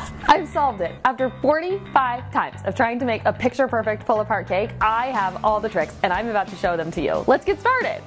I've solved it. After 45 times of trying to make a picture-perfect pull-apart cake, I have all the tricks, and I'm about to show them to you. Let's get started.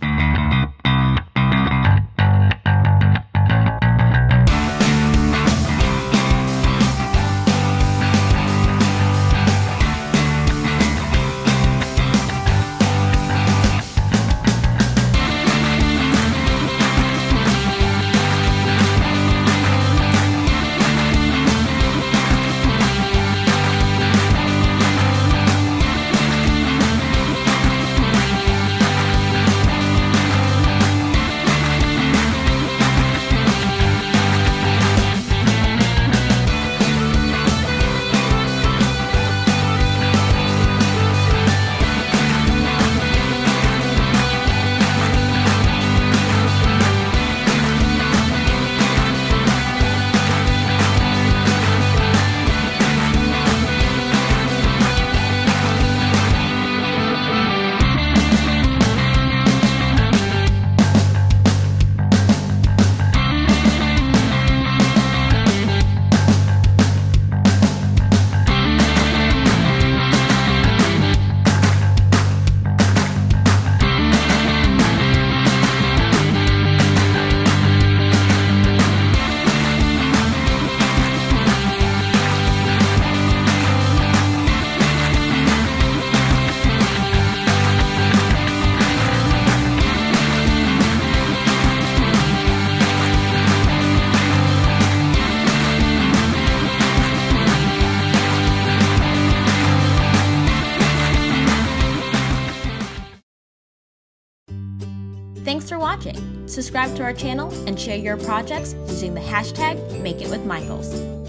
Thanks for watching. Subscribe to our channel and share your projects using the hashtag MakeItWithMichaels.